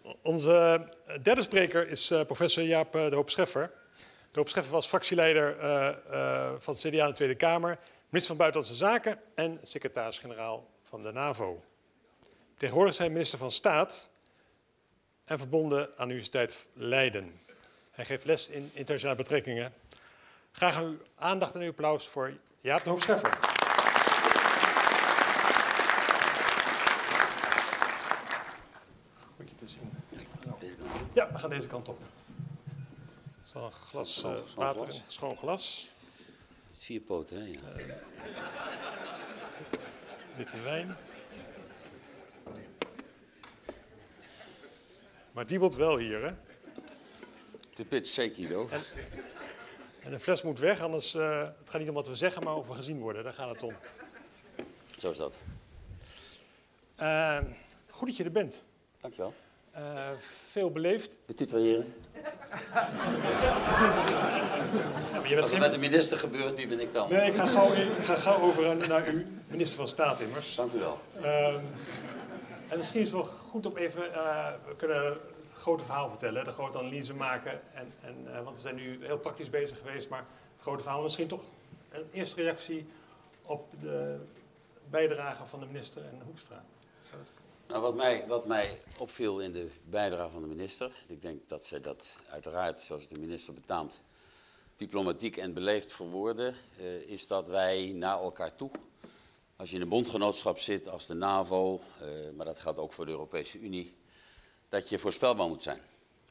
Onze derde spreker is professor Jaap de Hoop Scheffer. De Hoop Scheffer was fractieleider van het CDA in de Tweede Kamer, minister van Buitenlandse Zaken en secretaris-generaal van de NAVO. Tegenwoordig is hij minister van Staat en verbonden aan de Universiteit Leiden. Hij geeft les in internationale betrekkingen. Graag uw aandacht en uw applaus voor Jaap de Hoop Scheffer. Goed je te zien. Ja, we gaan deze kant op. Er is wel een glas water in, schoon glas. 4 poten, hè? Ja. Witte wijn. Maar het diebelt wel hier, hè? It's a bit shaky, though. En de fles moet weg, anders... het gaat niet om wat we zeggen, maar of we gezien worden. Daar gaat het om. Zo is dat. Goed dat je er bent. Dankjewel. Veel beleefd. We tutoyeren. Ja, als het met de minister gebeurt, wie ben ik dan? Nee, ik ga gauw over naar u, minister van Staat immers. Dank u wel. En misschien is het wel goed om even... we kunnen het grote verhaal vertellen, de grote analyse maken. Want we zijn nu heel praktisch bezig geweest, maar het grote verhaal... Misschien toch een eerste reactie op de bijdrage van de minister en Hoekstra. Nou, wat mij opviel in de bijdrage van de minister... ik denk dat zij dat uiteraard, zoals de minister betaamt... diplomatiek en beleefd verwoorden... is dat wij naar elkaar toe... als je in een bondgenootschap zit als de NAVO... maar dat geldt ook voor de Europese Unie... dat je voorspelbaar moet zijn.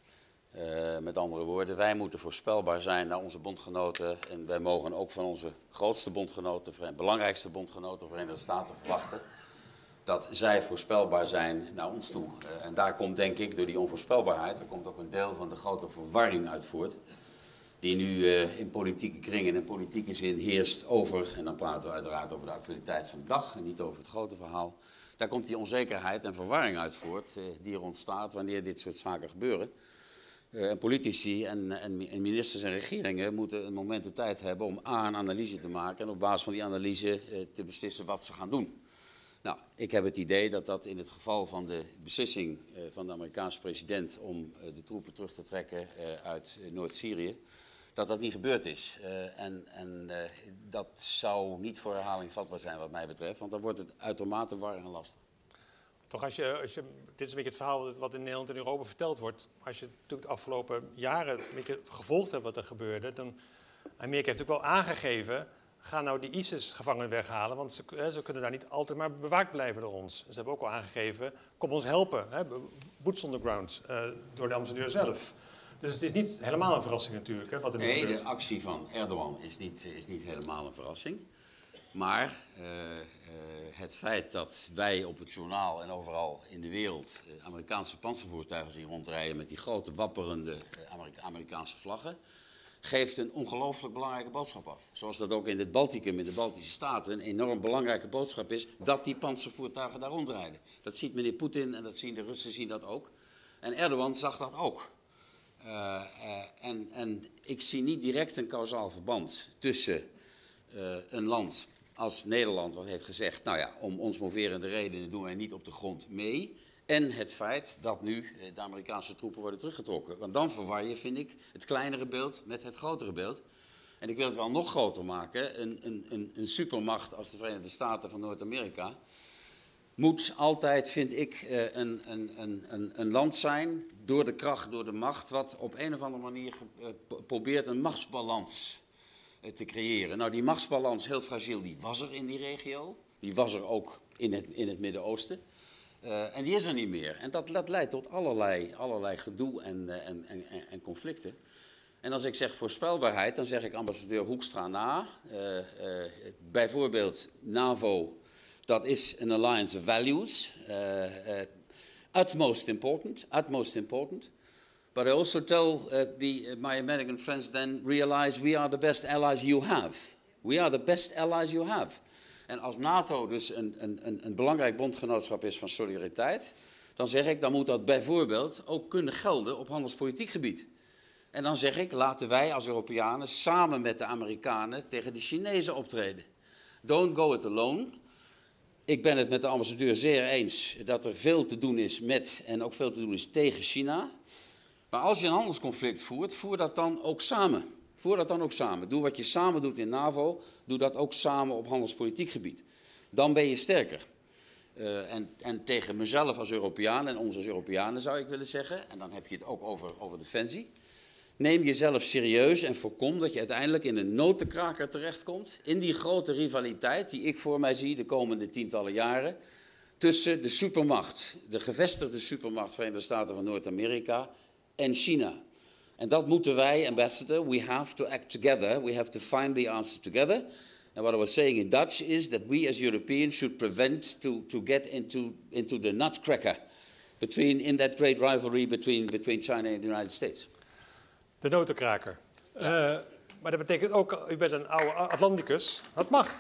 Met andere woorden, wij moeten voorspelbaar zijn naar onze bondgenoten... en wij mogen ook van onze grootste bondgenoten... belangrijkste bondgenoten, de Verenigde Staten, verwachten... dat zij voorspelbaar zijn naar ons toe. En daar komt, denk ik, door die onvoorspelbaarheid... er komt ook een deel van de grote verwarring uit voort... die nu in politieke kringen en politieke zin heerst over... en dan praten we uiteraard over de actualiteit van de dag... en niet over het grote verhaal. Daar komt die onzekerheid en verwarring uit voort... die er ontstaat wanneer dit soort zaken gebeuren. En politici en ministers en regeringen moeten een moment de tijd hebben... om een analyse te maken en op basis van die analyse te beslissen wat ze gaan doen. Nou, ik heb het idee dat dat in het geval van de beslissing van de Amerikaanse president... om de troepen terug te trekken uit Noord-Syrië... dat dat niet gebeurd is. Dat zou niet voor herhaling vatbaar zijn wat mij betreft... want dan wordt het uitermate warrig en lastig. Toch als je, dit is een beetje het verhaal wat in Nederland en Europa verteld wordt... als je natuurlijk de afgelopen jaren een beetje gevolgd hebt wat er gebeurde... dan Amerika heeft natuurlijk wel aangegeven... ga nou die ISIS-gevangenen weghalen, want ze kunnen daar niet altijd maar bewaakt blijven door ons. Ze hebben ook al aangegeven, kom ons helpen, hè, boots on the ground, door de ambassadeur zelf. Dus het is niet helemaal een verrassing natuurlijk. Hè, wat er nee, de actie van Erdogan is niet helemaal een verrassing. Maar het feit dat wij op het journaal en overal in de wereld... Amerikaanse panzervoertuigen zien rondrijden met die grote wapperende Amerikaanse vlaggen... geeft een ongelooflijk belangrijke boodschap af. Zoals dat ook in het Balticum, in de Baltische Staten... een enorm belangrijke boodschap is dat die panzervoertuigen daar rondrijden. Dat ziet meneer Poetin en dat zien de Russen zien dat ook. En Erdogan zag dat ook. En ik zie niet direct een kausaal verband tussen een land als Nederland... wat heeft gezegd, nou ja, om ons moverende redenen doen wij niet op de grond mee... en het feit dat nu de Amerikaanse troepen worden teruggetrokken. Want dan verwar je, vind ik, het kleinere beeld met het grotere beeld. En ik wil het wel nog groter maken. Een supermacht als de Verenigde Staten van Noord-Amerika... moet altijd, vind ik, een land zijn... door de kracht, door de macht... wat op een of andere manier probeert een machtsbalans te creëren. Nou, die machtsbalans, heel fragiel, die was er in die regio. Die was er ook in het Midden-Oosten. En die is er niet meer. En dat leidt tot allerlei gedoe en conflicten. En als ik zeg voorspelbaarheid, dan zeg ik ambassadeur Hoekstra na. Bijvoorbeeld NAVO, dat is een alliance of values. Utmost important. But I also tell my American friends then, realize we are the best allies you have. We are the best allies you have. En als NATO dus een belangrijk bondgenootschap is van solidariteit... dan zeg ik, dan moet dat bijvoorbeeld ook kunnen gelden op handelspolitiek gebied. En dan zeg ik, laten wij als Europeanen samen met de Amerikanen tegen de Chinezen optreden. Don't go it alone. Ik ben het met de ambassadeur zeer eens dat er veel te doen is met en ook veel te doen is tegen China. Maar als je een handelsconflict voert, voer dat dan ook samen. Voer dat dan ook samen. Doe wat je samen doet in NAVO, doe dat ook samen op handelspolitiek gebied. Dan ben je sterker. En tegen mezelf als Europeaan en ons als Europeanen zou ik willen zeggen, en dan heb je het ook over defensie. Neem jezelf serieus en voorkom dat je uiteindelijk in een notenkraker terechtkomt. In die grote rivaliteit die ik voor mij zie de komende tientallen jaren. Tussen de supermacht, de gevestigde supermacht Verenigde Staten van Noord-Amerika en China. En dat moeten wij, ambassador, we have to act together. We have to find the answer together. And what I was saying in Dutch is that we as Europeans should prevent to get into the nutcracker in that great rivalry between China and the United States. De notenkraker. Maar dat betekent ook, u bent een oude Atlanticus. Dat mag.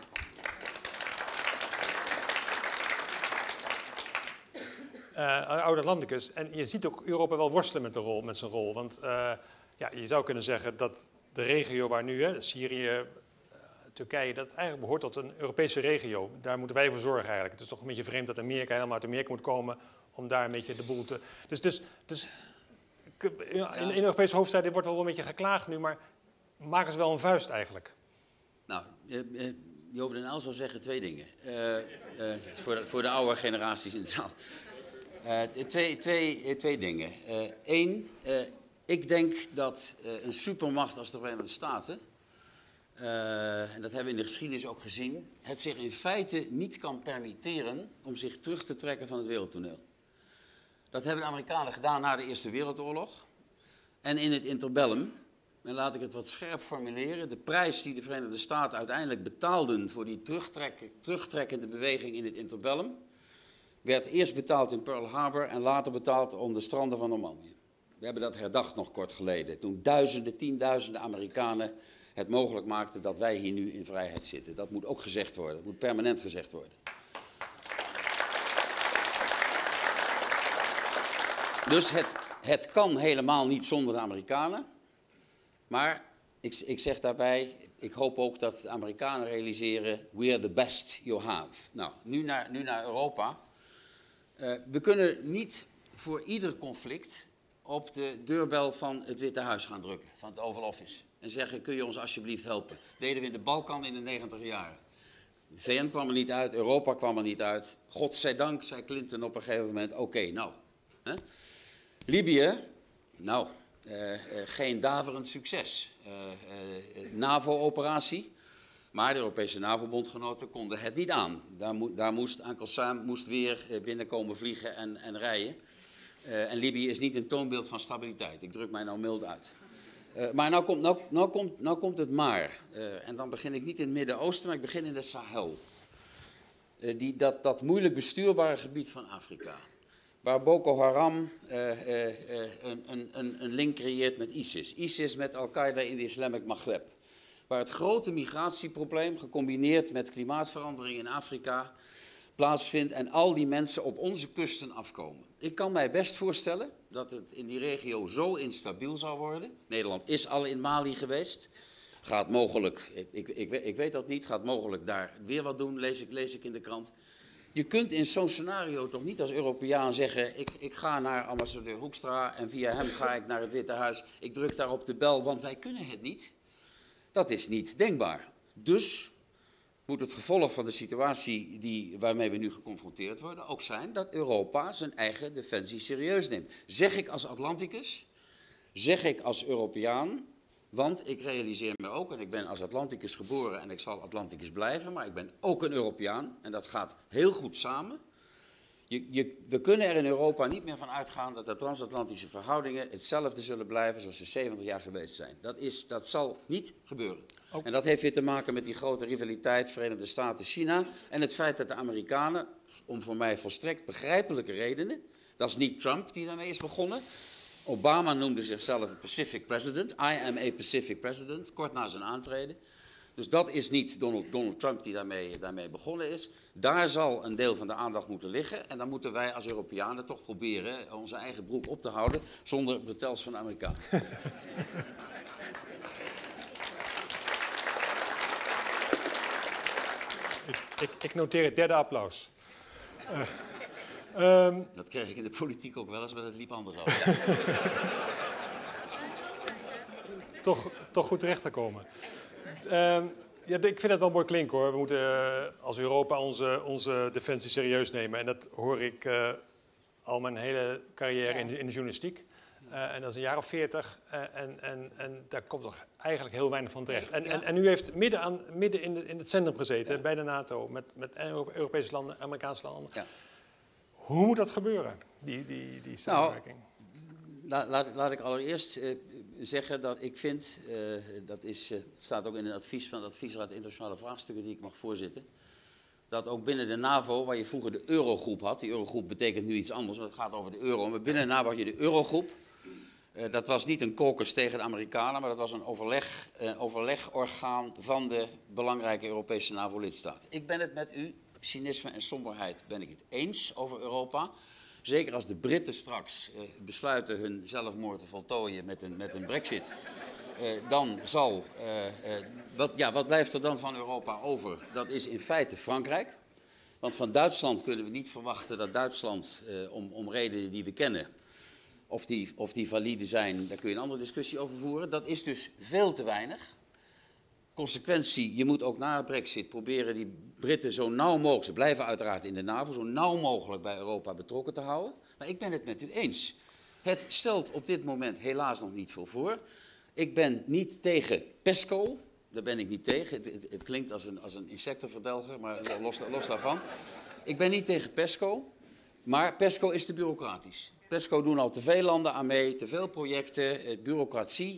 Een oude Atlanticus. En je ziet ook Europa wel worstelen met zijn rol. Want ja, je zou kunnen zeggen dat de regio waar nu, Syrië, Turkije, dat eigenlijk behoort tot een Europese regio. Daar moeten wij voor zorgen eigenlijk. Het is toch een beetje vreemd dat Amerika helemaal uit Amerika moet komen om daar een beetje de boel te... Dus in Europese hoofdsteden wordt wel een beetje geklaagd nu, maar maken ze wel een vuist eigenlijk? Nou, Joop den Uyl zou zeggen twee dingen. Voor de oude generaties in de zaal. Twee dingen. Eén, ik denk dat een supermacht als de Verenigde Staten, en dat hebben we in de geschiedenis ook gezien, het zich in feite niet kan permitteren om zich terug te trekken van het wereldtoneel. Dat hebben de Amerikanen gedaan na de Eerste Wereldoorlog. En in het interbellum, en laat ik het wat scherp formuleren, de prijs die de Verenigde Staten uiteindelijk betaalden voor die terugtrekkende beweging in het interbellum, werd eerst betaald in Pearl Harbor en later betaald om de stranden van Normandië. We hebben dat herdacht nog kort geleden, toen duizenden, tienduizenden Amerikanen het mogelijk maakten dat wij hier nu in vrijheid zitten. Dat moet ook gezegd worden, dat moet permanent gezegd worden. Dus het kan helemaal niet zonder de Amerikanen. Maar ik zeg daarbij, ik hoop ook dat de Amerikanen realiseren, we are the best you have. Nou, nu naar Europa. We kunnen niet voor ieder conflict op de deurbel van het Witte Huis gaan drukken, van het Oval Office. En zeggen, kun je ons alsjeblieft helpen? Dat deden we in de Balkan in de 90 jaren. De VN kwam er niet uit, Europa kwam er niet uit. Godzijdank zei Clinton op een gegeven moment, oké, nou. Hè? Libië, nou, geen daverend succes. NAVO-operatie, maar de Europese NAVO-bondgenoten konden het niet aan. Daar moest Ankelsaam weer binnenkomen vliegen en rijden. En Libië is niet een toonbeeld van stabiliteit. Ik druk mij nou mild uit. Maar nou komt het maar. En dan begin ik niet in het Midden-Oosten, maar ik begin in de Sahel. Dat moeilijk bestuurbare gebied van Afrika. Waar Boko Haram een link creëert met ISIS. ISIS met Al-Qaeda in de Islamic Maghreb. Waar het grote migratieprobleem gecombineerd met klimaatverandering in Afrika plaatsvindt en al die mensen op onze kusten afkomen. Ik kan mij best voorstellen dat het in die regio zo instabiel zou worden. Nederland is al in Mali geweest. Gaat mogelijk, ik weet dat niet, gaat mogelijk daar weer wat doen, lees ik in de krant. Je kunt in zo'n scenario toch niet als Europeaan zeggen, ik ga naar ambassadeur Hoekstra en via hem ga ik naar het Witte Huis. Ik druk daar op de bel, want wij kunnen het niet. Dat is niet denkbaar. Dus moet het gevolg van de situatie waarmee we nu geconfronteerd worden ook zijn dat Europa zijn eigen defensie serieus neemt. Zeg ik als Atlanticus, zeg ik als Europeaan, want ik realiseer me ook, en ik ben als Atlanticus geboren en ik zal Atlanticus blijven, maar ik ben ook een Europeaan en dat gaat heel goed samen. We kunnen er in Europa niet meer van uitgaan dat de transatlantische verhoudingen hetzelfde zullen blijven zoals ze 70 jaar geweest zijn. Dat zal niet gebeuren. En dat heeft weer te maken met die grote rivaliteit Verenigde Staten-China en het feit dat de Amerikanen, om voor mij volstrekt begrijpelijke redenen, dat is niet Trump die daarmee is begonnen. Obama noemde zichzelf een Pacific President. I am a Pacific President, kort na zijn aantreden. Dus dat is niet Donald Trump die daarmee begonnen is. Daar zal een deel van de aandacht moeten liggen. En dan moeten wij als Europeanen toch proberen onze eigen broek op te houden zonder bretels van de Amerikanen. Ik noteer het derde applaus. Dat kreeg ik in de politiek ook wel eens, maar dat liep anders af. Ja. Toch goed terecht te komen. Ja, ik vind het wel mooi klinken hoor. We moeten als Europa onze defensie serieus nemen. En dat hoor ik al mijn hele carrière in de journalistiek. En dat is een jaar of 40. En daar komt toch eigenlijk heel weinig van terecht. En u heeft midden in het centrum gezeten, bij de NATO, met Europese landen, Amerikaanse landen. Ja. Hoe moet dat gebeuren, die samenwerking? Laat ik allereerst zeggen dat ik vind, staat ook in het advies van de Adviesraad Internationale Vraagstukken die ik mag voorzitten, dat ook binnen de NAVO, waar je vroeger de Eurogroep had, die Eurogroep betekent nu iets anders, want het gaat over de euro, maar binnen de NAVO had je de Eurogroep. Dat was niet een caucus tegen de Amerikanen, maar dat was een overlegorgaan van de belangrijke Europese NAVO-lidstaten. Ik ben het met u, cynisme en somberheid, ben ik het eens over Europa. Zeker als de Britten straks besluiten hun zelfmoord te voltooien met een brexit. Dan zal... wat blijft er dan van Europa over? Dat is in feite Frankrijk. Want van Duitsland kunnen we niet verwachten dat Duitsland, om redenen die we kennen, of die valide zijn, daar kun je een andere discussie over voeren. Dat is dus veel te weinig. Consequentie, je moet ook na de brexit proberen die Britten zo nauw mogelijk, ze blijven uiteraard in de NAVO, zo nauw mogelijk bij Europa betrokken te houden. Maar ik ben het met u eens. Het stelt op dit moment helaas nog niet veel voor. Ik ben niet tegen PESCO, daar ben ik niet tegen. Het klinkt als een insectenverdelger, maar los daarvan. Ik ben niet tegen PESCO, maar PESCO is te bureaucratisch. PESCO doen al te veel landen aan mee, te veel projecten, bureaucratie.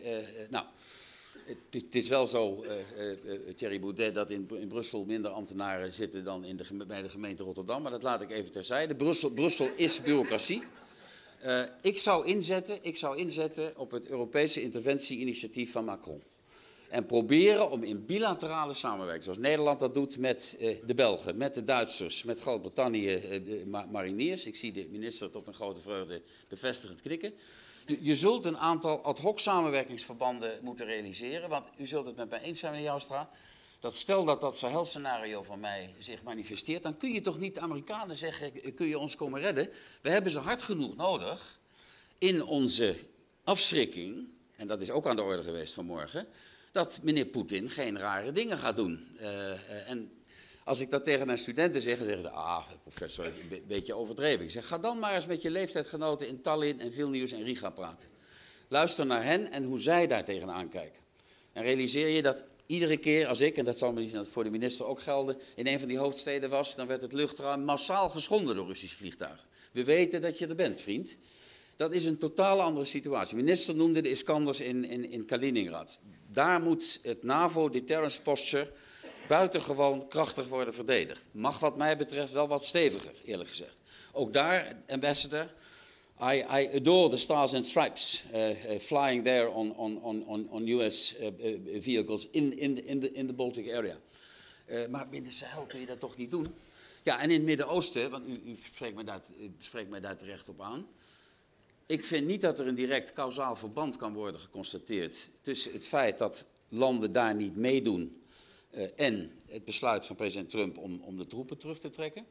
Het is wel zo, Thierry Baudet, dat in Brussel minder ambtenaren zitten dan bij de gemeente Rotterdam. Maar dat laat ik even terzijde. Brussel is bureaucratie. Ik zou inzetten op het Europese interventie-initiatief van Macron. En proberen om in bilaterale samenwerking, zoals Nederland dat doet met de Belgen, met de Duitsers, met Groot-Brittannië, mariniers. Ik zie de minister tot mijn grote vreugde bevestigend knikken. Je zult een aantal ad hoc samenwerkingsverbanden moeten realiseren. Want u zult het met mij eens zijn, meneer Joustra. Dat stel dat Sahel-scenario van mij zich manifesteert, dan kun je toch niet de Amerikanen zeggen, kun je ons komen redden? We hebben ze hard genoeg nodig in onze afschrikking, en dat is ook aan de orde geweest vanmorgen, dat meneer Poetin geen rare dingen gaat doen. En als ik dat tegen mijn studenten zeg, dan zeggen ze, professor, een beetje overdreven. Ik zeg, ga dan maar eens met je leeftijdsgenoten in Tallinn en Vilnius en Riga praten. Luister naar hen en hoe zij daar tegenaan kijken. En realiseer je dat iedere keer als ik, en dat zal voor de minister ook gelden, in een van die hoofdsteden was, dan werd het luchtruim massaal geschonden door Russische vliegtuigen. We weten dat je er bent, vriend. Dat is een totaal andere situatie. De minister noemde de Iskanders in Kaliningrad. Daar moet het NAVO-deterrence posture buitengewoon krachtig worden verdedigd. Mag wat mij betreft wel wat steviger, eerlijk gezegd. Ook daar, ambassador, I adore the stars and stripes flying there on US vehicles in the Baltic area. Maar binnen Sahel kun je dat toch niet doen? Ja, en in het Midden-Oosten, want u spreekt mij daar terecht op aan. Ik vind niet dat er een direct kausaal verband kan worden geconstateerd tussen het feit dat landen daar niet meedoen en het besluit van president Trump om de troepen terug te trekken.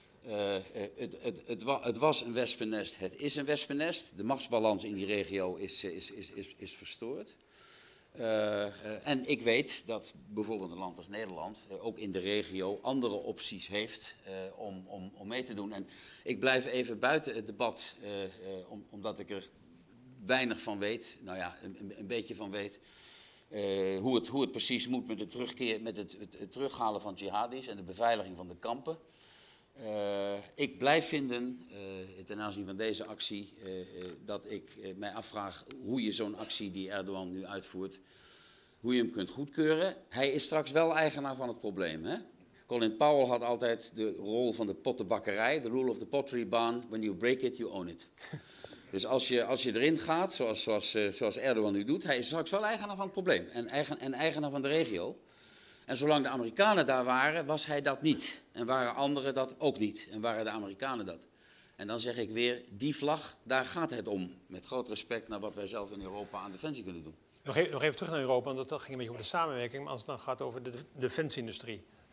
Het was een wespennest, het is een wespennest. De machtsbalans in die regio is verstoord. En ik weet dat bijvoorbeeld een land als Nederland ook in de regio andere opties heeft om mee te doen. En ik blijf even buiten het debat, omdat ik er weinig van weet, nou ja, een beetje van weet. Hoe het precies moet met de terugkeer, met het terughalen van jihadis en de beveiliging van de kampen. Ik blijf vinden, ten aanzien van deze actie, dat ik mij afvraag hoe je zo'n actie die Erdogan nu uitvoert, hoe je hem kunt goedkeuren. Hij is straks wel eigenaar van het probleem. Hè? Colin Powell had altijd de rol van de pottenbakkerij, the rule of the pottery barn, when you break it, you own it. Dus als je erin gaat, zoals Erdogan nu doet, hij is straks wel eigenaar van het probleem en eigenaar van de regio. En zolang de Amerikanen daar waren, was hij dat niet. En waren anderen dat ook niet. En waren de Amerikanen dat. En dan zeg ik weer, die vlag, daar gaat het om. Met groot respect naar wat wij zelf in Europa aan defensie kunnen doen. Nog even terug naar Europa, want dat ging een beetje over de samenwerking. Maar als het dan gaat over de defensieindustrie.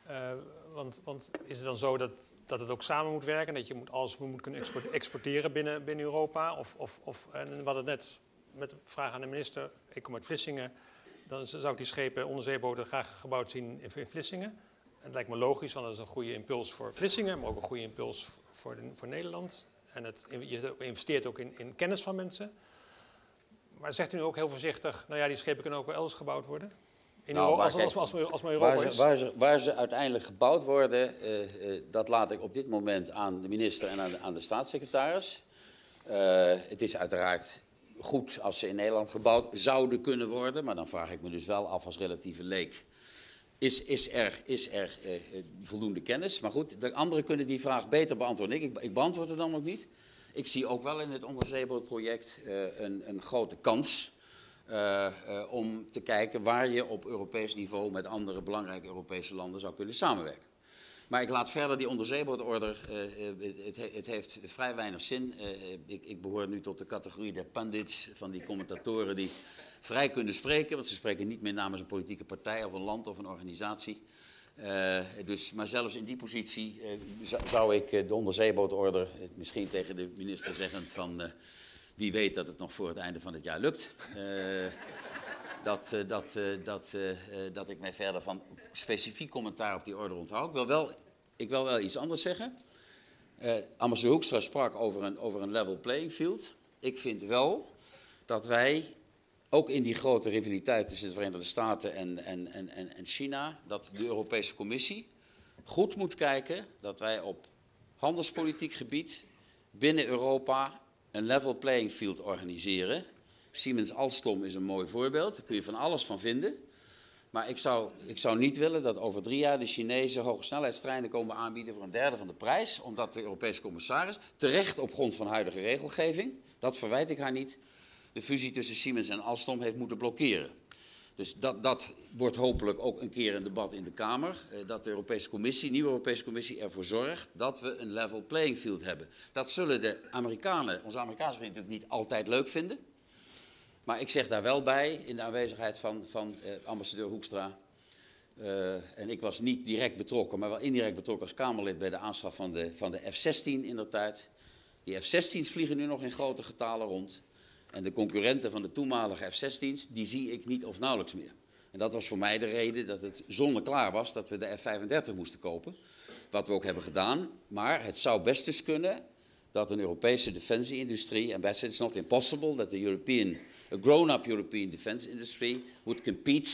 Want is het dan zo dat het ook samen moet werken? Dat je alles moet kunnen exporteren binnen Europa? En we hadden het net met de vraag aan de minister. Ik kom uit Vlissingen. Dan zou ik die schepen, onderzeeboten, graag gebouwd zien in Vlissingen. En het lijkt me logisch, want dat is een goede impuls voor Vlissingen, maar ook een goede impuls voor Nederland. En je investeert ook in kennis van mensen. Maar zegt u nu ook heel voorzichtig, nou ja, die schepen kunnen ook wel elders gebouwd worden? Als maar Europa is. Waar ze uiteindelijk gebouwd worden, dat laat ik op dit moment aan de minister en aan de staatssecretaris. Het is uiteraard goed als ze in Nederland gebouwd zouden kunnen worden, maar dan vraag ik me dus wel af als relatieve leek. Is er voldoende kennis? Maar goed, de anderen kunnen die vraag beter beantwoorden. Ik beantwoord het dan ook niet. Ik zie ook wel in het onderzeebootproject een grote kans om te kijken waar je op Europees niveau met andere belangrijke Europese landen zou kunnen samenwerken. Maar ik laat verder die onderzeebootorder, het heeft vrij weinig zin. Ik behoor nu tot de categorie der pundits, van die commentatoren die vrij kunnen spreken, want ze spreken niet meer namens een politieke partij of een land of een organisatie. Maar zelfs in die positie zou ik de onderzeebootorder, misschien tegen de minister zeggend van wie weet dat het nog voor het einde van het jaar lukt. Dat ik mij verder van specifiek commentaar op die order onthoud. Ik wil wel iets anders zeggen. Ambassadeur Hoekstra sprak over een level playing field. Ik vind wel dat wij, ook in die grote rivaliteit tussen de Verenigde Staten en China, dat de Europese Commissie goed moet kijken dat wij op handelspolitiek gebied binnen Europa een level playing field organiseren. Siemens Alstom is een mooi voorbeeld, daar kun je van alles van vinden. Maar ik zou niet willen dat over 3 jaar de Chinezen hogesnelheidstreinen komen aanbieden voor 1/3 van de prijs, omdat de Europese commissaris, terecht op grond van huidige regelgeving, dat verwijt ik haar niet, de fusie tussen Siemens en Alstom heeft moeten blokkeren. Dus dat wordt hopelijk ook een keer een debat in de Kamer. Dat de Europese Commissie, nieuwe Europese Commissie, ervoor zorgt dat we een level playing field hebben. Dat zullen de Amerikanen, onze Amerikaanse vrienden, natuurlijk niet altijd leuk vinden. Maar ik zeg daar wel bij, in de aanwezigheid van ambassadeur Hoekstra. En ik was niet direct betrokken, maar wel indirect betrokken als Kamerlid bij de aanschaf van de F-16 indertijd. Die F-16's vliegen nu nog in grote getalen rond. En de concurrenten van de toenmalige F-16's, die zie ik niet of nauwelijks meer. En dat was voor mij de reden dat het zonneklaar was dat we de F-35 moesten kopen. Wat we ook hebben gedaan. Maar het zou best eens kunnen dat een Europese defensieindustrie, and it's not impossible that a grown-up European defense industry would compete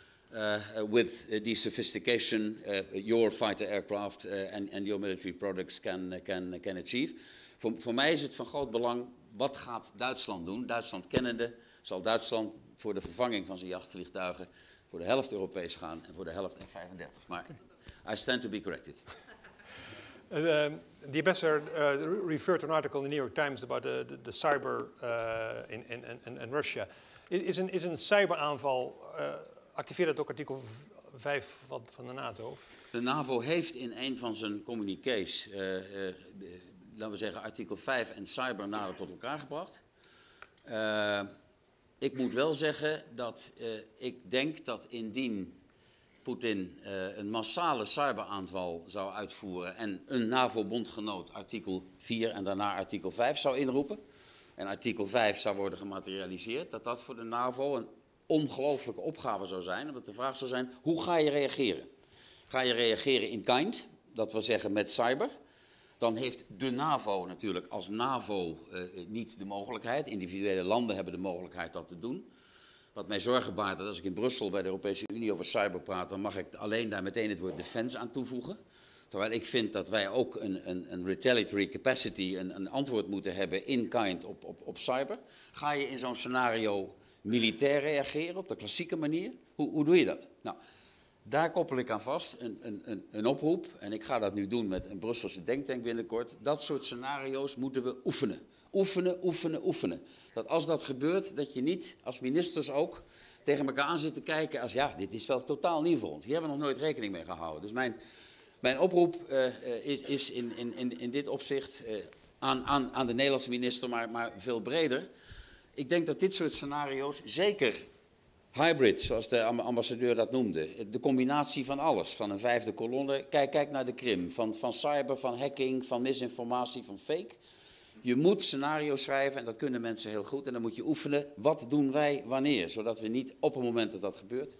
with the sophistication your fighter aircraft and your military products can achieve. Voor mij is het van groot belang, wat gaat Duitsland doen? Duitsland kennende zal Duitsland voor de vervanging van zijn jachtvliegtuigen voor de helft Europees gaan en voor de helft F-35. Maar I stand to be corrected. The ambassador referred to an article in the New York Times about the cyber in Russia. Is een cyberaanval, activeert het ook artikel 5 van de NATO? De NAVO heeft in een van zijn communiqués, laten we zeggen, artikel 5 en cyber nader tot elkaar gebracht. Ik moet wel zeggen dat ik denk dat indien Poetin een massale cyberaanval zou uitvoeren en een NAVO-bondgenoot artikel 4 en daarna artikel 5 zou inroepen, en artikel 5 zou worden gematerialiseerd, dat voor de NAVO een ongelooflijke opgave zou zijn, omdat de vraag zou zijn, hoe ga je reageren? Ga je reageren in kind, dat wil zeggen met cyber? Dan heeft de NAVO natuurlijk als NAVO niet de mogelijkheid. Individuele landen hebben de mogelijkheid dat te doen. Wat mij zorgen baart, dat als ik in Brussel bij de Europese Unie over cyber praat, dan mag ik alleen daar meteen het woord defense aan toevoegen. Terwijl ik vind dat wij ook een retaliatory capacity, een antwoord moeten hebben in kind op cyber. Ga je in zo'n scenario militair reageren op de klassieke manier? Hoe doe je dat? Nou, daar koppel ik aan vast een oproep, en ik ga dat nu doen met een Brusselse denktank binnenkort. Dat soort scenario's moeten we oefenen. Oefenen. Dat als dat gebeurt, dat je niet als ministers ook tegen elkaar aan zit te kijken als ja, dit is wel totaal nieuw voor ons. Hier hebben we nog nooit rekening mee gehouden. Dus mijn oproep is in dit opzicht aan de Nederlandse minister, maar veel breder. Ik denk dat dit soort scenario's zeker hybrid, zoals de ambassadeur dat noemde. De combinatie van alles, van een vijfde kolonne. Kijk naar de Krim, van cyber, van hacking, van misinformatie, van fake. Je moet scenario's schrijven en dat kunnen mensen heel goed. En dan moet je oefenen, wat doen wij wanneer? Zodat we niet op het moment dat dat gebeurt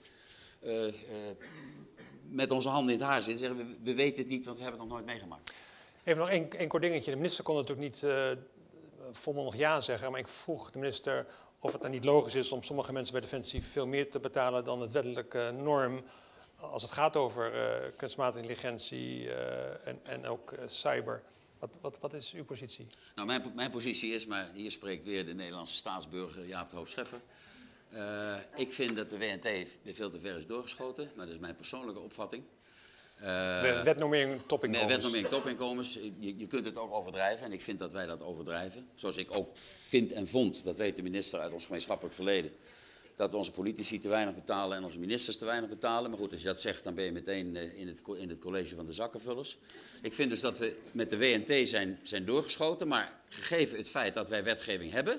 met onze handen in het haar zitten en zeggen we weten het niet, want we hebben het nog nooit meegemaakt. Even nog één kort dingetje. De minister kon natuurlijk niet volmondig ja zeggen, maar ik vroeg de minister of het dan niet logisch is om sommige mensen bij Defensie veel meer te betalen dan het wettelijke norm als het gaat over kunstmatige intelligentie en ook cyber. Wat is uw positie? Nou, mijn positie is, maar hier spreekt weer de Nederlandse staatsburger Jaap de Hoop Scheffer. Ik vind dat de WNT veel te ver is doorgeschoten, maar dat is mijn persoonlijke opvatting. Wetnormering topinkomens. Wetnormering topinkomens. Je kunt het ook overdrijven en ik vind dat wij dat overdrijven. Zoals ik ook vind en vond, dat weet de minister uit ons gemeenschappelijk verleden, dat we onze politici te weinig betalen en onze ministers te weinig betalen. Maar goed, als je dat zegt, dan ben je meteen in het college van de zakkenvullers. Ik vind dus dat we met de WNT zijn doorgeschoten, maar gegeven het feit dat wij wetgeving hebben.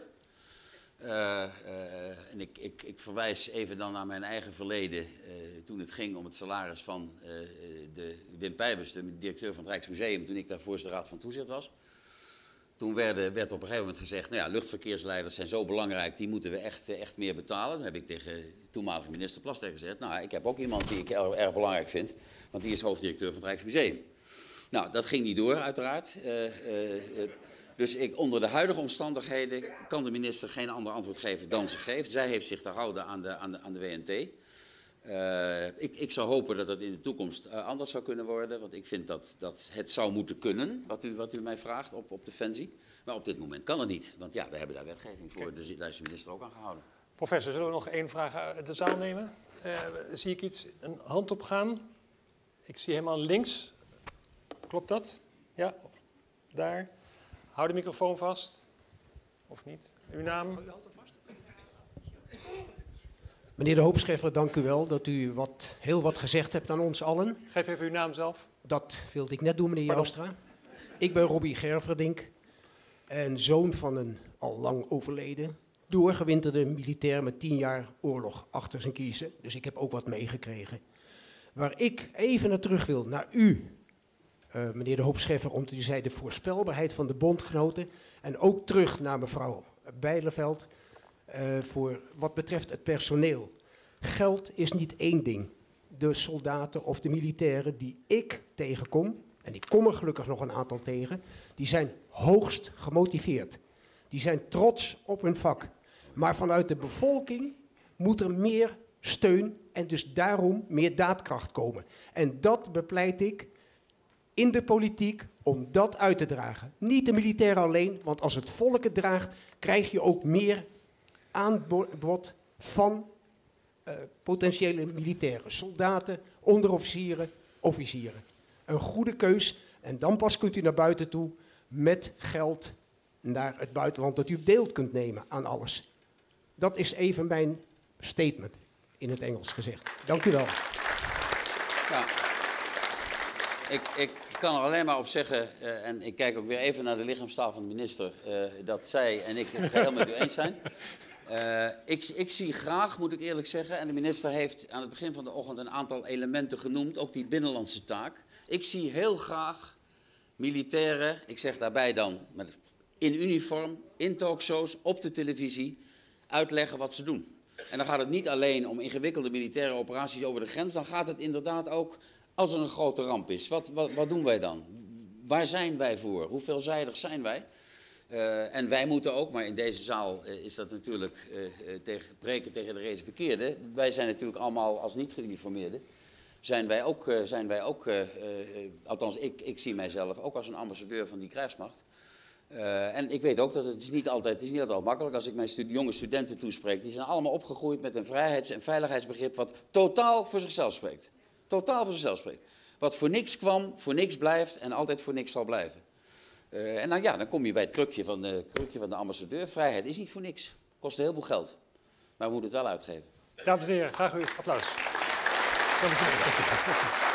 En ik verwijs even dan naar mijn eigen verleden toen het ging om het salaris van Wim Pijbers, de directeur van het Rijksmuseum, toen ik daar voorzitter de Raad van Toezicht was. Toen werd op een gegeven moment gezegd, nou ja, luchtverkeersleiders zijn zo belangrijk, die moeten we echt meer betalen. Dan heb ik tegen toenmalige minister Plasterk gezegd, nou ik heb ook iemand die ik erg belangrijk vind, want die is hoofddirecteur van het Rijksmuseum. Nou, dat ging niet door uiteraard. Dus onder de huidige omstandigheden kan de minister geen ander antwoord geven dan ze geeft. Zij heeft zich te houden aan de WNT. Ik zou hopen dat dat in de toekomst anders zou kunnen worden. Want ik vind dat het zou moeten kunnen, wat u mij vraagt op Defensie. Maar op dit moment kan het niet. Want ja, we hebben daar wetgeving voor. Dus daar is de minister ook aan gehouden. Professor, zullen we nog één vraag uit de zaal nemen? Zie ik een hand opgaan? Ik zie helemaal links. Klopt dat? Ja, daar. Hou de microfoon vast. Of niet? Uw naam? Meneer de Hoop Scheffer, dank u wel dat u heel wat gezegd hebt aan ons allen. Geef even uw naam zelf. Dat wilde ik net doen, meneer Joustra. Ik ben Robbie Gerverdink en zoon van een al lang overleden, doorgewinterde militair met 10 jaar oorlog achter zijn kiezen. Dus ik heb ook wat meegekregen. Waar ik even naar terug wil, naar u, meneer de Hoop Scheffer, omdat u zei de voorspelbaarheid van de bondgenoten. En ook terug naar mevrouw Bijleveld voor wat betreft het personeel. Geld is niet één ding. De soldaten of de militairen die ik tegenkom, en ik kom er gelukkig nog een aantal tegen, die zijn hoogst gemotiveerd. Die zijn trots op hun vak. Maar vanuit de bevolking moet er meer steun en dus daarom meer daadkracht komen. En dat bepleit ik in de politiek om dat uit te dragen. Niet de militairen alleen, want als het volk het draagt, krijg je ook meer aanbod van potentiële militairen, soldaten, onderofficieren, officieren. Een goede keus en dan pas kunt u naar buiten toe met geld naar het buitenland dat u deel kunt nemen aan alles. Dat is even mijn statement, in het Engels gezegd. Dank u wel. Ja, ik kan er alleen maar op zeggen, en ik kijk ook weer even naar de lichaamstaal van de minister, dat zij en ik het geheel met u eens zijn. Ik zie graag, moet ik eerlijk zeggen, en de minister heeft aan het begin van de ochtend een aantal elementen genoemd, ook die binnenlandse taak. Ik zie heel graag militairen, ik zeg daarbij dan in uniform, in talkshows, op de televisie, uitleggen wat ze doen. En dan gaat het niet alleen om ingewikkelde militaire operaties over de grens, dan gaat het inderdaad ook als er een grote ramp is. Wat doen wij dan? Waar zijn wij voor? Hoe veelzijdig zijn wij? En wij moeten ook, maar in deze zaal is dat natuurlijk breken tegen de reeds bekeerden. Wij zijn natuurlijk allemaal als niet geuniformeerden. Zijn wij ook althans ik zie mijzelf ook als een ambassadeur van die krijgsmacht. En ik weet ook dat het is niet altijd makkelijk. Als ik mijn jonge studenten toespreek, die zijn allemaal opgegroeid met een vrijheids- en veiligheidsbegrip wat totaal voor zichzelf spreekt. Totaal voor zichzelf spreekt. Wat voor niks kwam, voor niks blijft en altijd voor niks zal blijven. En dan kom je bij het krukje van de ambassadeur. Vrijheid is niet voor niks. Kost een heleboel geld. Maar we moeten het wel uitgeven. Dames en heren, graag uw applaus. Dank u wel.